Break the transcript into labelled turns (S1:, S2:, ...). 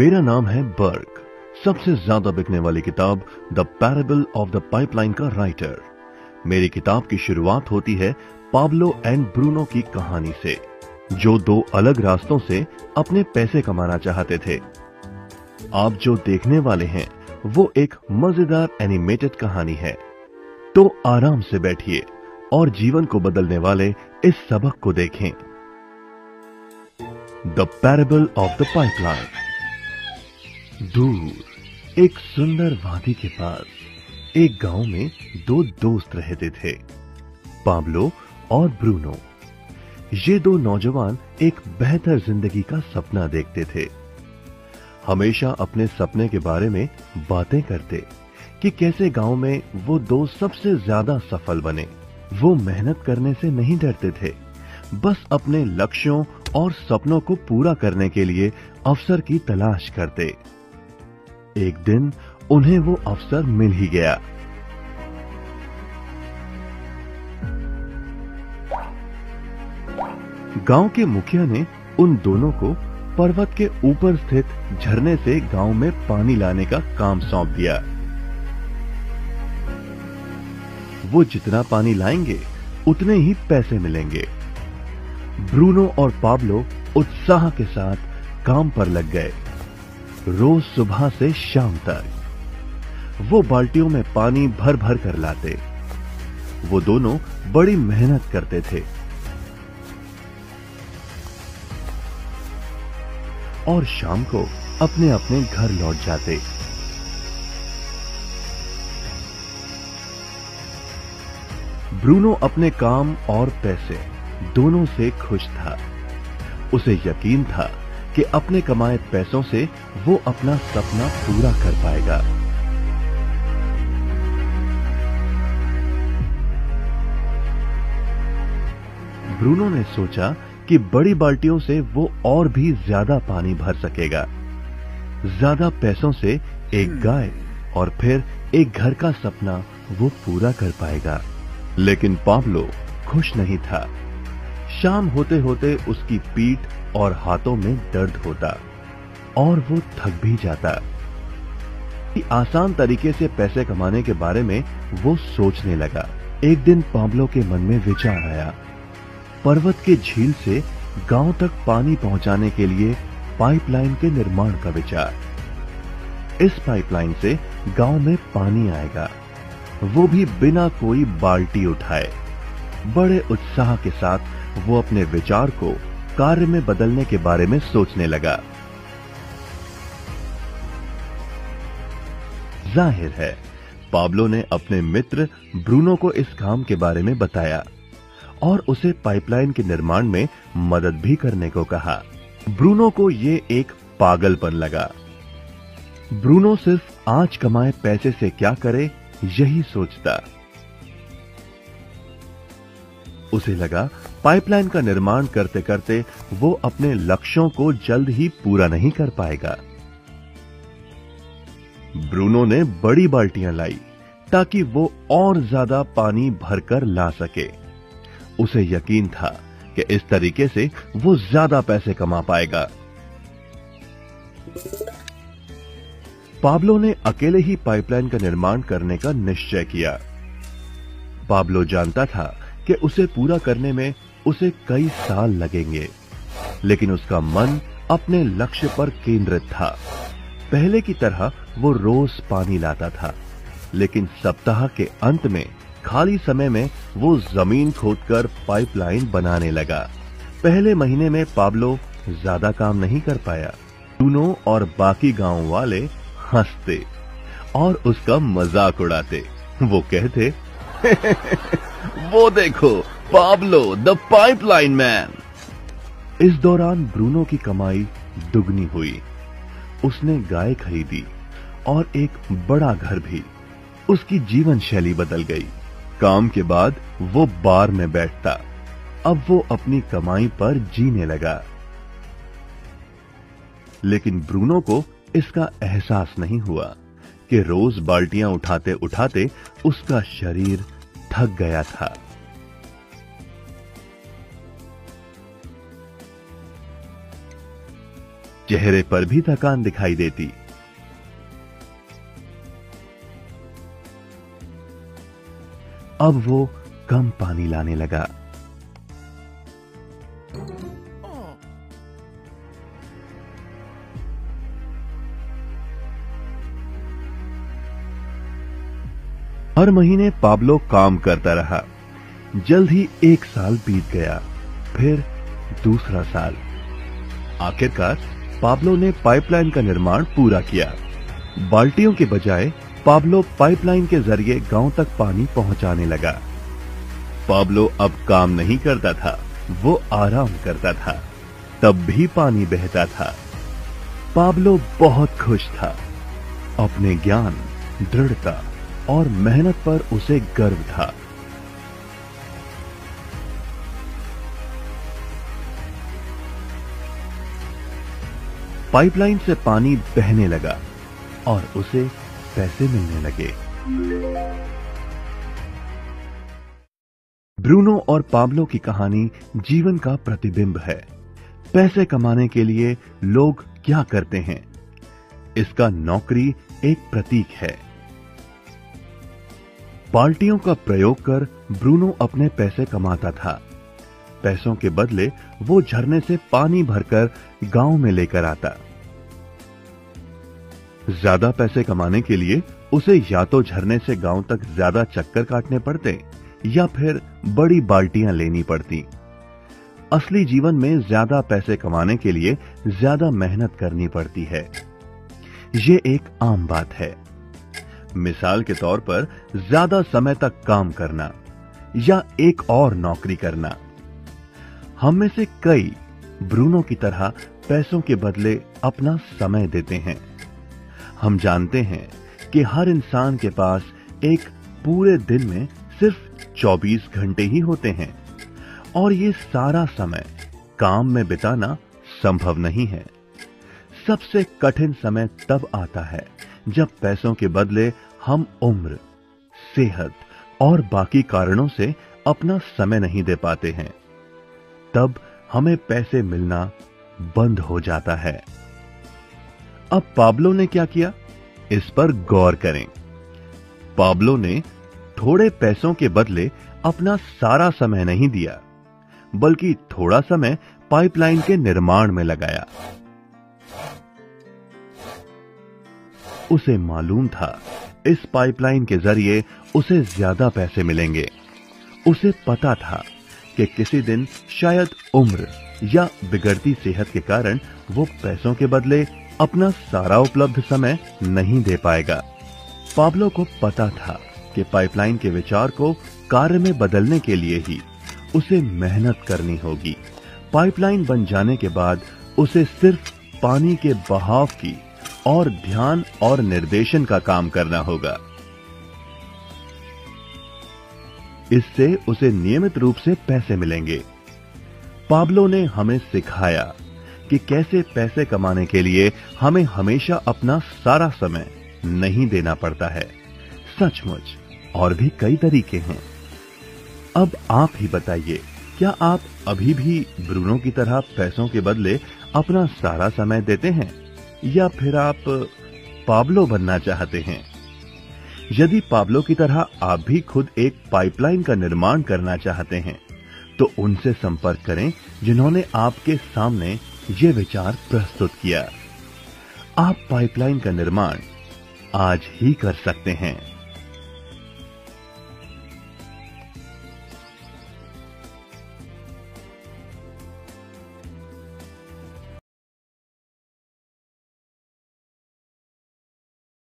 S1: मेरा नाम है बर्ग, सबसे ज्यादा बिकने वाली किताब the parable of the pipeline का राइटर। मेरी किताब की शुरुआत होती है पाब्लो एंड ब्रूनो की कहानी से, जो दो अलग रास्तों से अपने पैसे कमाना चाहते थे। आप जो देखने वाले हैं वो एक मजेदार एनिमेटेड कहानी है, तो आराम से बैठिए और जीवन को बदलने वाले इस सबक को देखें। The parable of the pipeline. दूर एक सुंदर वादी के पास एक गांव में दो दोस्त रहते थे, पाब्लो और ब्रूनो। ये दो नौजवान एक बेहतर जिंदगी का सपना देखते थे। हमेशा अपने सपने के बारे में बातें करते कि कैसे गांव में वो दो सबसे ज्यादा सफल बने। वो मेहनत करने से नहीं डरते थे, बस अपने लक्ष्यों और सपनों को पूरा करने के लिए अवसर की तलाश करते। एक दिन उन्हें वो अवसर मिल ही गया। गांव के मुखिया ने उन दोनों को पर्वत के ऊपर स्थित झरने से गांव में पानी लाने का काम सौंप दिया। वो जितना पानी लाएंगे उतने ही पैसे मिलेंगे। ब्रूनो और पाब्लो उत्साह के साथ काम पर लग गए। रोज सुबह से शाम तक वो बाल्टियों में पानी भर भर कर लाते। वो दोनों बड़ी मेहनत करते थे और शाम को अपने अपने घर लौट जाते। ब्रूनो अपने काम और पैसे दोनों से खुश था। उसे यकीन था कि अपने कमाए पैसों से वो अपना सपना पूरा कर पाएगा। ब्रूनो ने सोचा कि बड़ी बाल्टियों से वो और भी ज्यादा पानी भर सकेगा। ज्यादा पैसों से एक गाय और फिर एक घर का सपना वो पूरा कर पाएगा। लेकिन पाब्लो खुश नहीं था। शाम होते होते उसकी पीठ और हाथों में दर्द होता और वो थक भी जाता। आसान तरीके से पैसे कमाने के बारे में वो सोचने लगा। एक दिन पाब्लो के मन में विचार आया, पर्वत के झील से गांव तक पानी पहुंचाने के लिए पाइपलाइन के निर्माण का विचार। इस पाइपलाइन से गांव में पानी आएगा, वो भी बिना कोई बाल्टी उठाए। बड़े उत्साह के साथ वो अपने विचार को कार्य में बदलने के बारे में सोचने लगा। जाहिर है पाब्लो ने अपने मित्र ब्रूनो को इस काम के बारे में बताया और उसे पाइपलाइन के निर्माण में मदद भी करने को कहा। ब्रूनो को ये एक पागलपन लगा। ब्रूनो सिर्फ आज कमाए पैसे से क्या करे यही सोचता। उसे लगा पाइपलाइन का निर्माण करते करते वो अपने लक्ष्यों को जल्द ही पूरा नहीं कर पाएगा। ब्रूनो ने बड़ी बाल्टियां लाई ताकि वो और ज्यादा पानी भरकर ला सके। उसे यकीन था कि इस तरीके से वो ज्यादा पैसे कमा पाएगा। पाब्लो ने अकेले ही पाइपलाइन का निर्माण करने का निश्चय किया। पाब्लो जानता था कि उसे पूरा करने में उसे कई साल लगेंगे, लेकिन उसका मन अपने लक्ष्य पर केंद्रित था। पहले की तरह वो रोज पानी लाता था, लेकिन सप्ताह के अंत में खाली समय में वो जमीन खोदकर पाइपलाइन बनाने लगा। पहले महीने में पाब्लो ज्यादा काम नहीं कर पाया। ब्रूनो और बाकी गांव वाले हंसते और उसका मजाक उड़ाते। वो कहते वो देखो पाब्लो द पाइपलाइन मैन। इस दौरान ब्रूनो की कमाई दुगनी हुई। उसने गाय खरीदी और एक बड़ा घर भी। उसकी जीवन शैली बदल गई। काम के बाद वो बार में बैठता। अब वो अपनी कमाई पर जीने लगा। लेकिन ब्रूनो को इसका एहसास नहीं हुआ कि रोज बाल्टियां उठाते उठाते उसका शरीर थक गया था। चेहरे पर भी थकान दिखाई देती। अब वो कम पानी लाने लगा। हर महीने पाब्लो काम करता रहा। जल्द ही 1 साल बीत गया, फिर दूसरा साल। आखिरकार पाब्लो ने पाइपलाइन का निर्माण पूरा किया। बाल्टियों के बजाय पाब्लो पाइपलाइन के जरिए गांव तक पानी पहुंचाने लगा। पाब्लो अब काम नहीं करता था, वो आराम करता था, तब भी पानी बहता था। पाब्लो बहुत खुश था। अपने ज्ञान, दृढ़ता और मेहनत पर उसे गर्व था। पाइपलाइन से पानी बहने लगा और उसे पैसे मिलने लगे। ब्रूनो और पाब्लो की कहानी जीवन का प्रतिबिंब है। पैसे कमाने के लिए लोग क्या करते हैं, इसका नौकरी एक प्रतीक है। बाल्टियों का प्रयोग कर ब्रूनो अपने पैसे कमाता था। पैसों के बदले वो झरने से पानी भरकर गांव में लेकर आता। ज्यादा पैसे कमाने के लिए उसे या तो झरने से गांव तक ज्यादा चक्कर काटने पड़ते या फिर बड़ी बाल्टियां लेनी पड़ती। असली जीवन में ज्यादा पैसे कमाने के लिए ज्यादा मेहनत करनी पड़ती है। ये एक आम बात है। मिसाल के तौर पर ज्यादा समय तक काम करना या एक और नौकरी करना। हम में से कई ब्रूनो की तरह पैसों के बदले अपना समय देते हैं। हम जानते हैं कि हर इंसान के पास एक पूरे दिन में सिर्फ 24 घंटे ही होते हैं और ये सारा समय काम में बिताना संभव नहीं है। सबसे कठिन समय तब आता है जब पैसों के बदले हम उम्र, सेहत और बाकी कारणों से अपना समय नहीं दे पाते हैं। तब हमें पैसे मिलना बंद हो जाता है। अब पाब्लो ने क्या किया, इस पर गौर करें। पाब्लो ने थोड़े पैसों के बदले अपना सारा समय नहीं दिया, बल्कि थोड़ा समय पाइपलाइन के निर्माण में लगाया। उसे मालूम था इस पाइपलाइन के जरिए उसे ज्यादा पैसे मिलेंगे। उसे पता था कि किसी दिन शायद उम्र या बिगड़ती सेहत के कारण वो पैसों के बदले अपना सारा उपलब्ध समय नहीं दे पाएगा। पाब्लो को पता था कि पाइपलाइन के विचार को कार्य में बदलने के लिए ही उसे मेहनत करनी होगी। पाइपलाइन बन जाने के बाद उसे सिर्फ पानी के बहाव की और ध्यान और निर्देशन का काम करना होगा। इससे उसे नियमित रूप से पैसे मिलेंगे। पाब्लो ने हमें सिखाया कि कैसे पैसे कमाने के लिए हमें हमेशा अपना सारा समय नहीं देना पड़ता है। सचमुच और भी कई तरीके हैं। अब आप ही बताइए, क्या आप अभी भी ब्रूनो की तरह पैसों के बदले अपना सारा समय देते हैं या फिर आप पाब्लो बनना चाहते हैं? यदि पाब्लो की तरह आप भी खुद एक पाइपलाइन का निर्माण करना चाहते हैं तो उनसे संपर्क करें जिन्होंने आपके सामने ये विचार प्रस्तुत किया। आप पाइपलाइन का निर्माण आज ही कर सकते हैं।